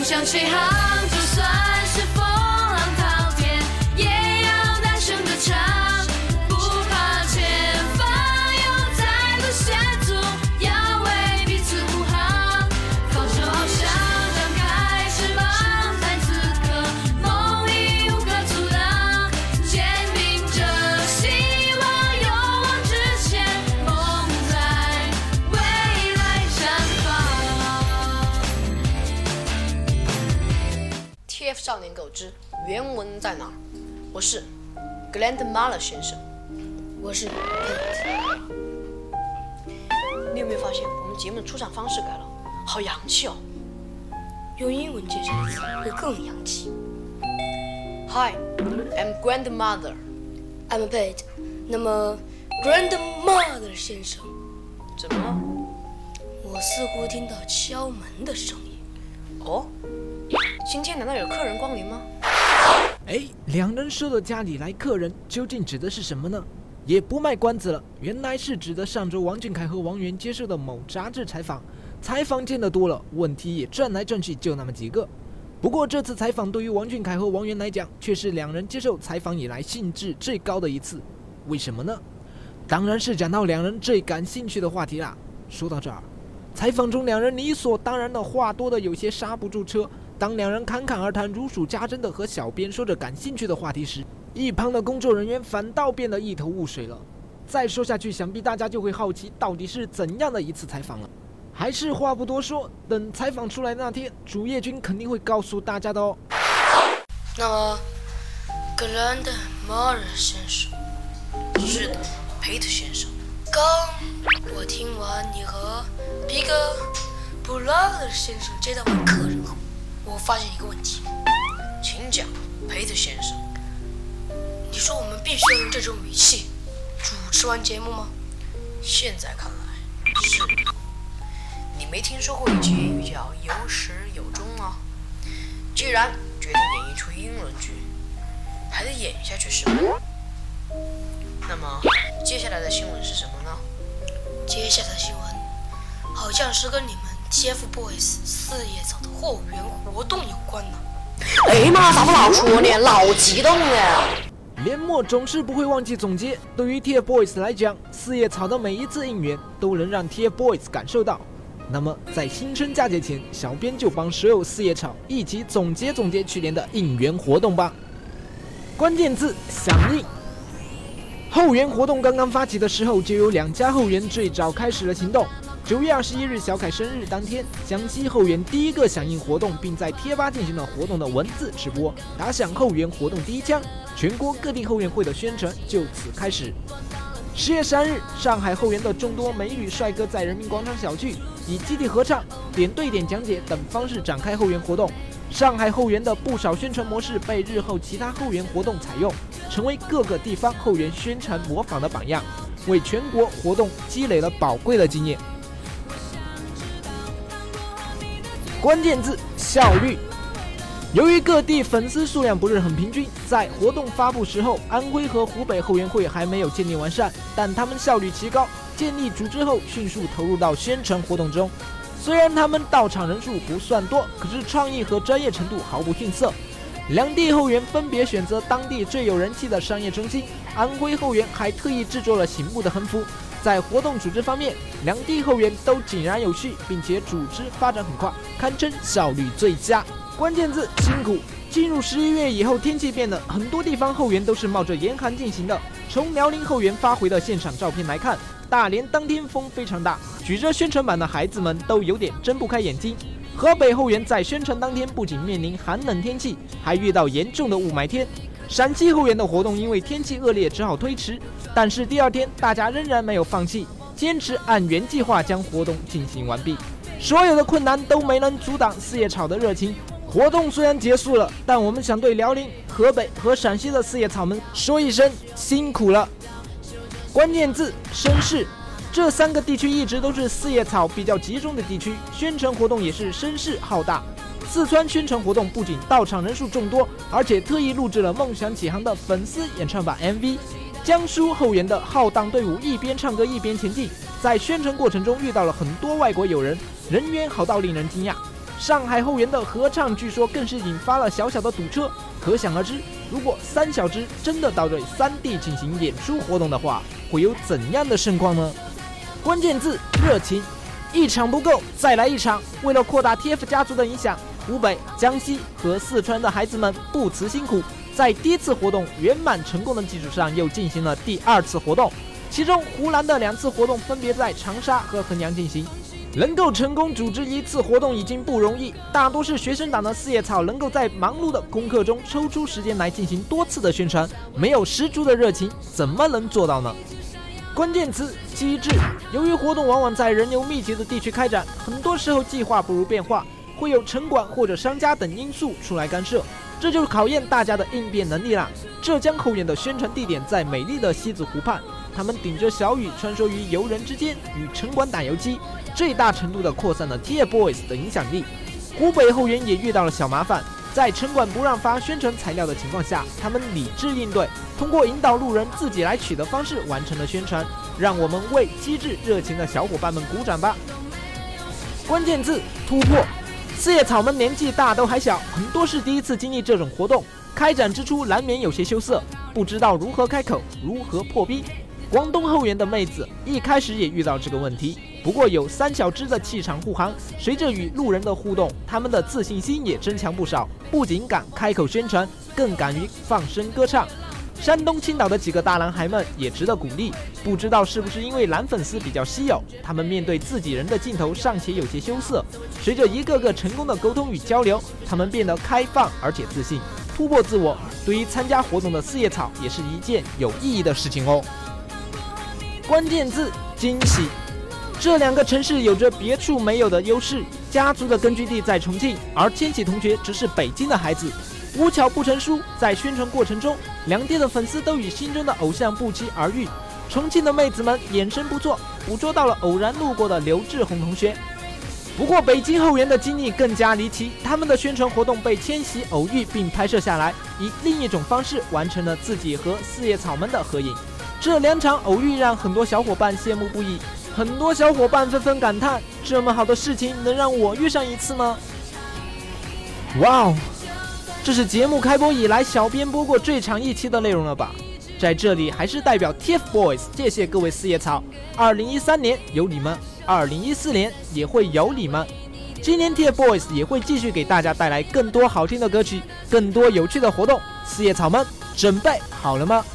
想起航，就算是风浪滔天，也要大声地唱，不怕前方有再度险阻，要为彼此护航。放手翱翔，张开翅膀，在此刻梦已无可阻挡，肩并着希望，勇往直前，梦在未来绽放。 TF 少年狗之原文在哪儿？我是 Glenn Mahler 先生。 我是 Pete。 你有没有发现我们节目的出场方式改了，好洋气哦！ 用英文介绍的词会更洋气。 Hi, I'm Grandmother. I'm Pete。那么 Grandmother 先生， 怎么了？ 我似乎听到敲门的声音。 哦，今天难道有客人光临吗？ 哎，两人说的家里来客人究竟指的是什么呢？也不卖关子了，原来是指的上周王俊凯和王源接受的某杂志采访。采访见得多了，问题也转来转去就那么几个。不过这次采访对于王俊凯和王源来讲，却是两人接受采访以来兴致最高的一次。为什么呢？当然是讲到两人最感兴趣的话题啦。说到这儿，采访中两人理所当然的话多的有些刹不住车。当两人侃侃而谈、如数家珍的和小编说着感兴趣的话题时，一旁的工作人员反倒变得一头雾水了。再说下去，想必大家就会好奇到底是怎样的一次采访了。还是话不多说，等采访出来的那天，主页君肯定会告诉大家的哦。 那么 Grandmother 先生， 是的，Pete 先生。 刚我听完你和 Big Brother 先生接待完客人后，我发现一个问题。 请讲，Pete 先生。 你说我们必须要用这种语气主持完节目吗？ 现在看来是的。你没听说过一句谚语叫有始有终吗？既然决定演一出英伦剧，还得演下去是吧？那么接下来的新闻是什么呢？ 接下来的新闻好像是跟你们 TFBOYS 四叶草的后援活动有关呢。 哎妈，咋不老说呢？老激动了。 年末总是不会忘记总结。对于 TFBOYS 来讲，四叶草的每一次应援都能让 TFBOYS 感受到。那么在新春佳节前，小编就帮所有四叶草一起总结去年的应援活动吧。关键字：响应。后援活动刚刚发起的时候，就有2家后援最早开始了行动。9月21日小凯生日当天，湘西后援第一个响应活动，并在贴吧进行了活动的文字直播，打响后援活动第一枪。全国各地后援会的宣传就此开始。10月3日，上海后援的众多美女帅哥在人民广场小聚，以集体合唱、点对点讲解等方式展开后援活动。上海后援的不少宣传模式被日后其他后援活动采用，成为各个地方后援宣传模仿的榜样，为全国活动积累了宝贵的经验。关键字：效率。由于各地粉丝数量不是很平均，在活动发布时候，安徽和湖北后援会还没有建立完善，但他们效率奇高，建立组织后迅速投入到宣传活动中。虽然他们到场人数不算多，可是创意和专业程度毫不逊色。两地后援分别选择当地最有人气的商业中心，安徽后援还特意制作了醒目的横幅。在活动组织方面，两地后援都井然有序，并且组织发展很快，堪称效率最佳。关键字：辛苦。进入11月以后，天气变冷，很多地方后援都是冒着严寒进行的。从辽宁后援发回的现场照片来看，大连当天风非常大，举着宣传板的孩子们都有点睁不开眼睛。河北后援在宣传当天不仅面临寒冷天气，还遇到严重的雾霾天。陕西后援的活动因为天气恶劣只好推迟，但是第2天大家仍然没有放弃，坚持按原计划将活动进行完毕。所有的困难都没能阻挡四叶草的热情。活动虽然结束了，但我们想对辽宁、河北和陕西的四叶草们说一声辛苦了。关键字：声势。这3个地区一直都是四叶草比较集中的地区，宣传活动也是声势浩大。四川宣传活动不仅到场人数众多，而且特意录制了《梦想起航》的粉丝演唱版 MV。江苏后援的浩荡队伍一边唱歌一边前进，在宣传过程中遇到了很多外国友人，人缘好到令人惊讶。 上海后援的合唱据说更是引发了小小的堵车，可想而知，如果3小只真的到这3地进行演出活动的话，会有怎样的盛况呢？关键字：热情。一场不够，再来一场。为了扩大 TF 家族的影响，湖北、江西和四川的孩子们不辞辛苦，在第1次活动圆满成功的基础上，又进行了第2次活动。其中，湖南的2次活动分别在长沙和衡阳进行。能够成功组织1次活动已经不容易，大多是学生党的四叶草能够在忙碌的功课中抽出时间来进行多次的宣传，没有十足的热情，怎么能做到呢？关键词：机制。由于活动往往在人流密集的地区开展，很多时候计划不如变化，会有城管或者商家等因素出来干涉，这就是考验大家的应变能力啦。浙江后援的宣传地点在美丽的西子湖畔，他们顶着小雨穿梭于游人之间，与城管打游击，最大程度地扩散了 TFBOYS 的影响力。湖北后援也遇到了小麻烦，在城管不让发宣传材料的情况下，他们理智应对，通过引导路人自己来取的方式完成了宣传。让我们为机智热情的小伙伴们鼓掌吧。关键字：突破。四叶草们年纪大都还小，很多是第1次经历这种活动，开展之初难免有些羞涩，不知道如何开口，如何破冰。广东后援的妹子一开始也遇到这个问题，不过有3小只的气场护航，随着与路人的互动，他们的自信心也增强不少，不仅敢开口宣传，更敢于放声歌唱。山东青岛的几个大男孩们也值得鼓励，不知道是不是因为男粉丝比较稀有，他们面对自己人的镜头尚且有些羞涩，随着一个个成功的沟通与交流，他们变得开放而且自信，突破自我。对于参加活动的四叶草也是一件有意义的事情哦。关键字：惊喜。这2个城市有着别处没有的优势，家族的根据地在重庆，而千玺同学只是北京的孩子。无巧不成书，在宣传过程中，2地的粉丝都与心中的偶像不期而遇。重庆的妹子们眼神不错，捕捉到了偶然路过的刘志宏同学。不过北京后援的经历更加离奇，他们的宣传活动被千玺偶遇并拍摄下来，以另一种方式完成了自己和四叶草们的合影。这2场偶遇让很多小伙伴羡慕不已，很多小伙伴纷纷感叹：这么好的事情能让我遇上一次吗？哇哦！这是节目开播以来小编播过最长一期的内容了吧？在这里还是代表 TFBOYS 谢谢各位四叶草，2013年有你们，2014年也会有你们。今年 TFBOYS 也会继续给大家带来更多好听的歌曲，更多有趣的活动。四叶草们准备好了吗？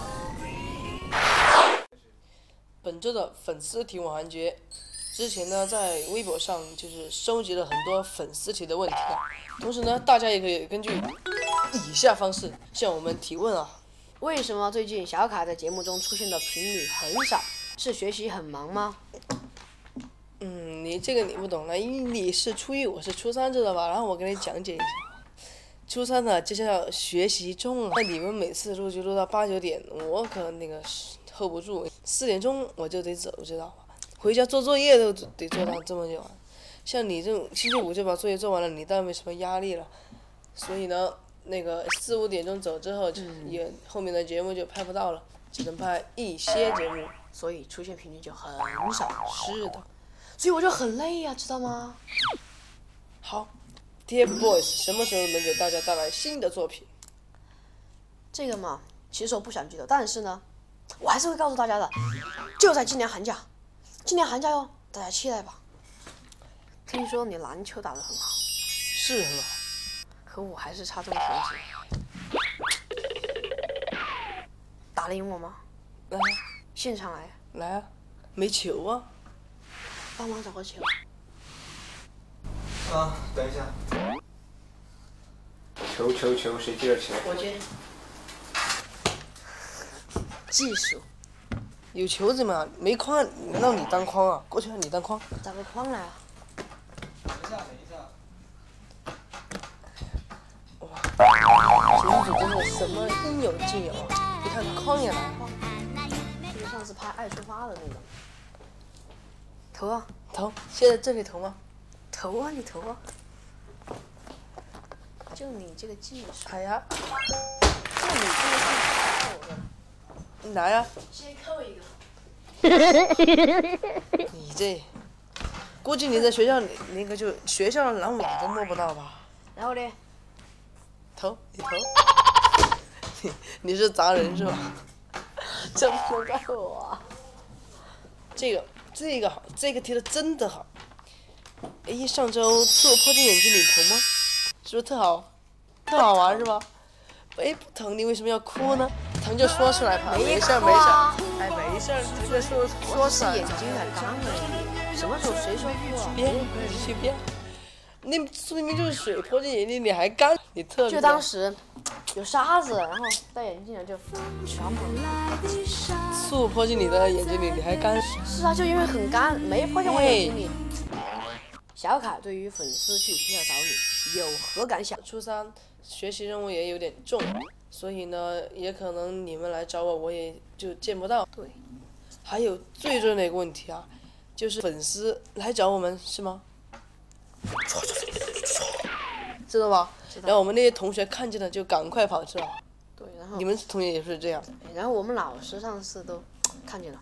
本周的粉丝提问环节，之前呢在微博上就是收集了很多粉丝提的问题啊，同时呢大家也可以根据以下方式向我们提问啊。 为什么最近小卡在节目中出现的频率很少？是学习很忙吗？ 你这个你不懂了，因为你是初一，我是初3，知道吧？然后我给你讲解一下。初3呢就叫学习中啊，那你们每次录就录到8、9点，我可那个hold不住，4点钟我就得走，知道吧？回家做作业都得做到这么久。像你这种星期5就把作业做完了，你当然没什么压力了。所以呢，那个4、5点钟走之后，也后面的节目就拍不到了，只能拍一些节目， 所以出现频率就很少。 是的， 所以我就很累呀，知道吗？ 好 ，TFBOYS 什么时候能给大家带来新的作品？ 这个嘛，其实我不想剧透，但是呢，我还是会告诉大家的，就在今年寒假。今年寒假哟，大家期待吧。听说你篮球打得很好， 是很好， 可我还是差这么点几。打得赢我吗？ 来， 现场来。 来啊，没球啊。 帮忙找个球。 啊，等一下。球，谁接着球？ 我接。技术。 有球子嘛，没框，难道你当框啊？过去让你当框。 找个框来啊。 等一下。 哇，小组真是什么应有尽有啊！你看框也来了。 就是上次拍爱出发的那个。投啊！ 投，现在这里投吗？ 投啊，你投啊！就你这个技术。 开呀！ 就你这个技术，我的。 你来呀！ 先扣一个。 你这， 估计你在学校里那个就学校的蓝网都摸不到吧？ 然后呢？ 你你是砸人是吧？这不能怪我啊。这个好，这个贴的真的好。哎，上周刺我泡进眼睛里疼吗？是不是特好玩是吧？哎，不疼你为什么要哭呢？疼就说出来吧，没事儿没事儿，哎没事儿，这个说出来。 眼睛有点干而已，什么时候谁说过啊？ 别去别，那明明就是水泼进眼睛里还干，你特别。 就当时有沙子，然后戴眼镜了就全部。 醋泼进你的眼睛里，你还干？ 是啊，就因为很干，没泼进我眼睛里。小凯对于粉丝去学校找你有何感想？ 初三学习任务也有点重，所以呢，也可能你们来找我，我也就见不到。 对。 还有最重要的一个问题啊，就是粉丝来找我们是吗？知道吧？然后我们那些同学看见了就赶快跑，是吧？ 对，然后你们同学也是这样。 然后我们老师上次都看见了。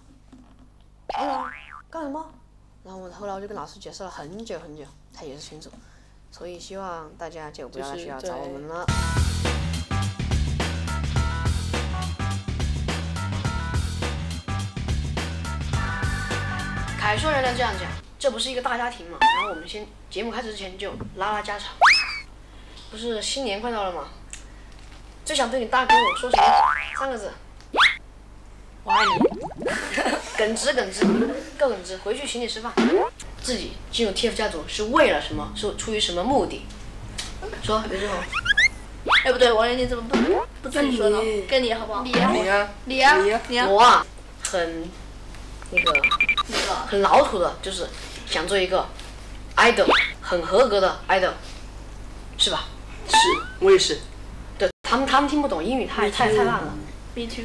干什么？然后后来我就跟老师解释了很久很久，他也是清楚，所以希望大家就不要来学校找我们了。凯说人家这样讲，这不是一个大家庭嘛？然后我们先节目开始之前就拉家常，不是新年快到了吗？最想对你大哥我说什么？3个字，我爱你。耿直，够耿直，回去请你吃饭。自己进入 TF 家族是为了什么？是出于什么目的？说，刘志宏。 哎，不对，王源，你怎么不自己说呢？跟你好不好？你呀， 我啊，很很老土的，就是想做一个 idol， 很合格的 idol， 是吧？ 是，我也是。 对，他们听不懂英语，太烂了。 Me too。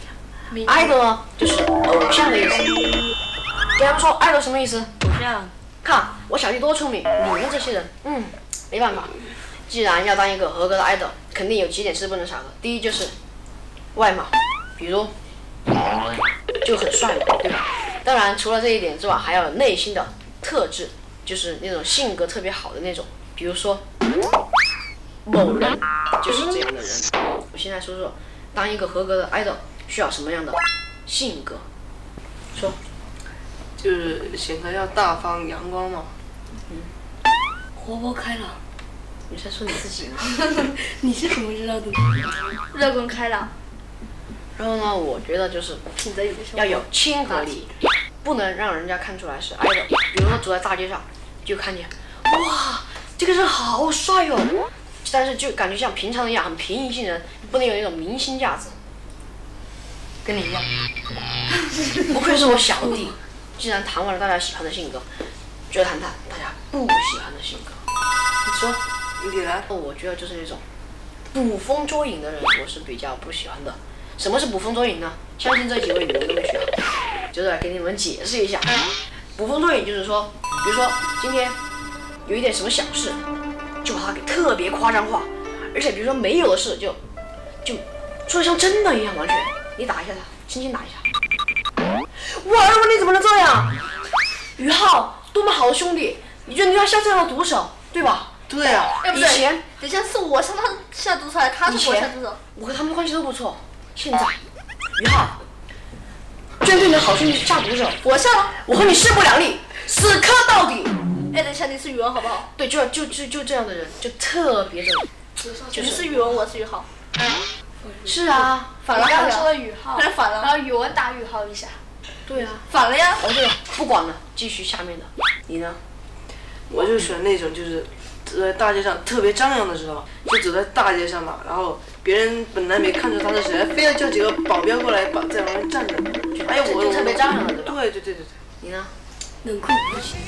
idol 呢，就是偶像的意思。给他们说 idol 什么意思？ 偶像。 看我小弟多聪明，你们这些人，没办法。既然要当一个合格的 idol， 肯定有几点是不能少的。第一就是外貌，比如就很帅嘛，对吧？当然除了这一点之外，还要有内心的特质，就是那种性格特别好的那种。比如说某人就是这样的人。我现在说说，当一个合格的 idol 需要什么样的性格？说。 就是显得要大方阳光嘛。 活泼开朗。 你在说你自己吗？ 你是怎么知道的？乐观开朗。 然后呢，我觉得就是要有亲和力，不能让人家看出来是 idol。比如说走在大街上，就看见，哇，这个人好帅哦，但是就感觉像平常人一样很平易近人，不能有那种明星架子。跟你一样，不愧是我小弟。既然谈完了大家喜欢的性格，就谈谈大家不喜欢的性格。你说， 你来。 我觉得就是那种捕风捉影的人，我是比较不喜欢的。什么是捕风捉影呢？相信这几位你们都没学好，就是来给你们解释一下。捕风捉影就是说，比如说今天有一点什么小事，就把它给特别夸张化，而且比如说没有的事就说得像真的一样，完全。你打一下他，轻轻打一下。哇，你怎么能这样？于浩，多么好的兄弟，你觉得你要像这样的毒手，对吧？ 对啊。 以前， 等一下是我向他下毒手，还是他是我下毒手？ 我和他们关系都不错。现在，于浩，居然对你的好兄弟下毒手，我下了，我和你势不两立，死磕到底。 哎，等一下，你是宇文好不好？ 对，就这样的人，就特别的， 你是宇文，我是宇浩。 是啊， 反了， 刚刚说了宇浩， 反了， 然后宇文打宇浩一下。 对啊， 反了呀！ 哦对了，不管了，继续下面的，你呢？ 我就喜欢那种就是走在大街上特别张扬的时候，就走在大街上嘛，然后别人本来没看出他是谁，非要叫几个保镖过来在旁边站着。哎呀，我特别张扬的，对吧？ 对。 你呢？ 冷酷无情。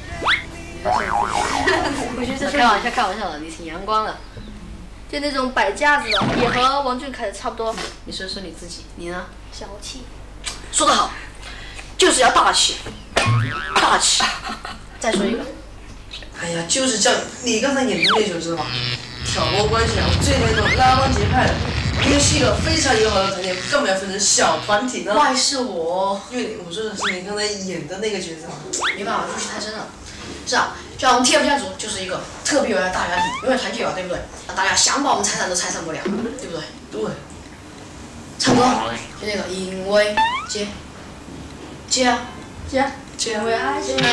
开玩笑的，你挺阳光的。 就那种摆架子的，也和王俊凯的差不多。 你说说你自己，你呢？ 小气。 说得好，就是要大气，大气。再说一个。 哎呀，就是像你刚才演的那首知道吗？挑拨关系啊，我最那种拉帮结派的，因为是一个非常友好的团体，干嘛要分成小团体呢？ 怪是我， 因为我说的是你刚才演的那个角色。 没办法，入戏太深了。 是啊，就像我们 TF 家族就是一个特别有爱的大家庭，永远团结吧，对不对？大家想把我们拆散都拆散不了，对不对？ 对。 唱歌，就那个因为接啊， 因为爱情。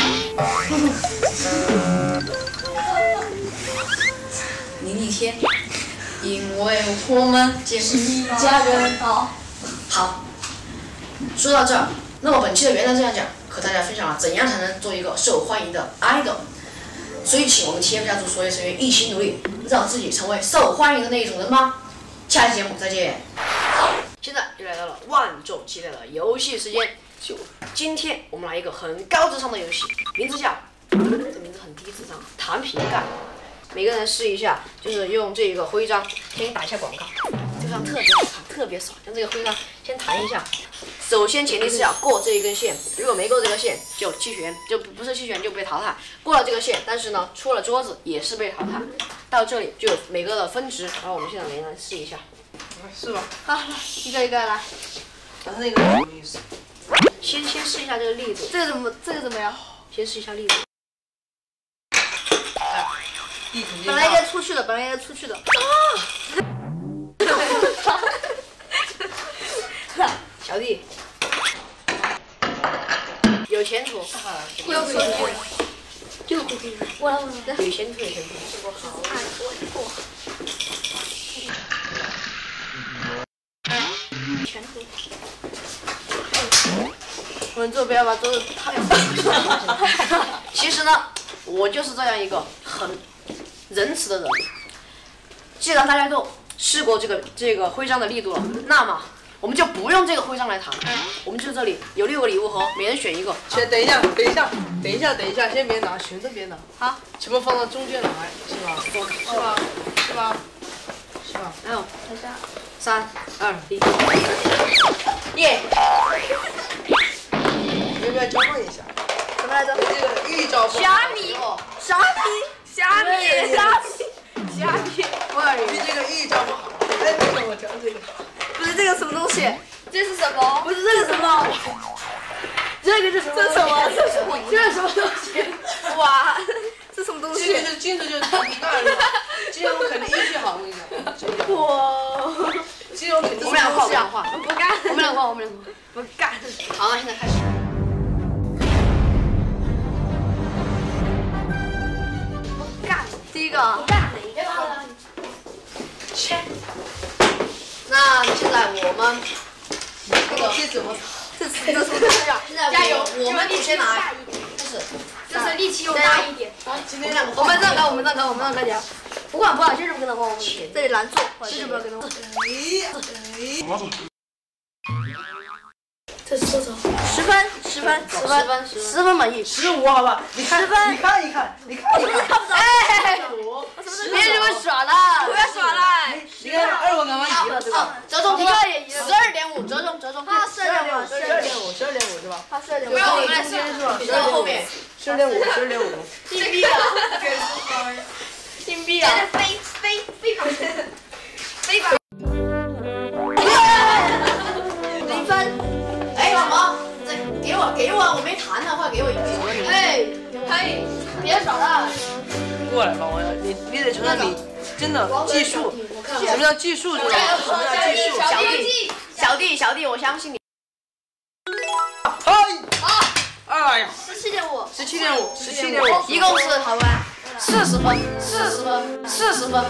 你一天，因为我们结一家人。好，说到这儿，那么本期的原来这样讲，和大家分享了怎样才能做一个受欢迎的 idol。所以，请我们 TF 家族所有成员一起努力，让自己成为受欢迎的那一种人吧。下期节目再见。现在又来到了万众期待的游戏时间。今天我们来一个很高智商的游戏，名字叫，这名字很低智商，弹瓶盖。每个人试一下，就是用这个徽章先打一下广告，这张特别好看，特别爽。将这个徽章先弹一下，首先前提是要过这一根线，如果没过这个线就弃权，就不是弃权就被淘汰。过了这个线，但是呢出了桌子也是被淘汰。到这里就有每个的分值，然后我们现在每个人试一下， 是吧？ 好，一个一个来。 但是那个什么意思？ 先试一下这个力度， 这个怎么样？ 先试一下力度。 本来应该出去的。 小弟，有前途。 有前途。我来。 有前途。 前途。 我们这边把桌子太其实呢，我就是这样一个很仁慈的人。既然大家都试过这个徽章的力度了，那么我们就不用这个徽章来弹，我们就这里有6个礼物盒，每人选一个。 先等一下，先别拿，全都别拿。 好， 全部放到中间来，是吧？ 然后3、2、1，耶！ 要不要交换一下？ 什么来着？ 这个预兆不好。 虾米。 你这个预兆不好。哎，这个我讲这个。 不是这个什么东西？这是什么？不是这个什么？这个是什么？这什么？这是什么东西？哇，这什么东西？ 这个就是金属，就是一盖是吧？金属肯定运气好，我跟你讲。 哇， 金属肯定。 我们俩换， 不干。 我们俩换， 不干。 好，那现在开始。 第一个。干哪一个？ 切。那现在我们这个怎么？ 这什么东西啊？ 加油，我们先来，开始。 就是力气又大一点。 今天两个， 我们让开讲。不管，先是不跟他换，我们这里拦住，先是不要跟他换。这是多少？10分满意。 15好吧？你看一看。 看不着。哎，别这么耍了，不要耍了。 你看2我刚刚赢了对吧？ 折中 12.5， 折中。 他12.5 是吧？ 他12.5。 不要我们来算，你在后面。 12.5。 硬币啊！硬币啊！飞吧。0分。 哎，什么？这给我，我没弹呢，快给我一笔。 嘿，别耍了。 过来吧，你得承认你真的技术。什么叫技术？知道吗？什么叫技术？ 小弟，我相信你。 哎呀 17.5， 17.5， 一共是好吧？40分。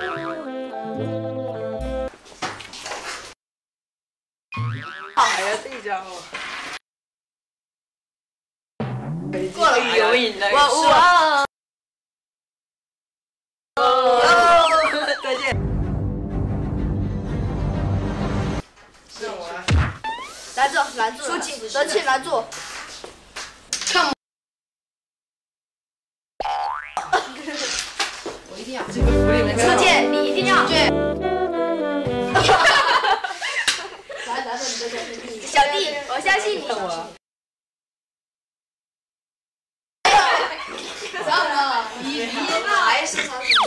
哎呀，这家伙。 过了。 有瘾的。 哇！ 再见。 拦住，德气拦住。 我一定要。 这个福利没看到。 出界，你一定要。来，小弟，我相信你。 还是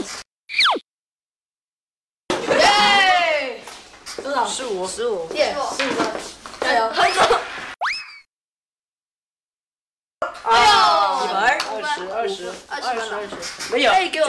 多少？15。 耶，15分，加油！ 哎呦，120。 20， 没有，给我。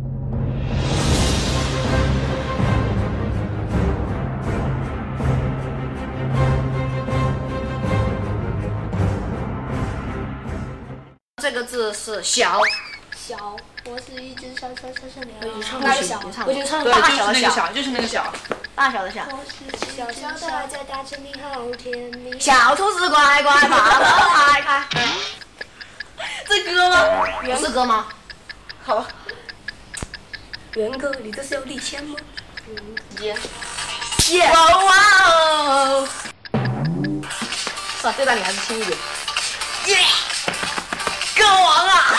这个字是小， 小，我是一只小鸟。 哪个小？我已经唱对， 大就是小的小， 那个小，就是那个小。 大小的小。 小小的还在大城里好甜蜜。 小兔子乖乖把门开开。 这歌吗？ 不是歌吗？ 好。 元哥，你这是要立签吗？ 耶！ 哇哦！ 是吧？这段你还是轻一点。 耶！歌王啊！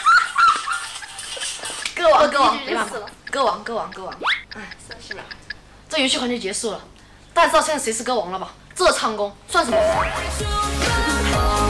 歌王， 没办法了。 歌王。哎，30秒。这游戏环节结束了，大家知道现在谁是歌王了吧？这唱功算什么？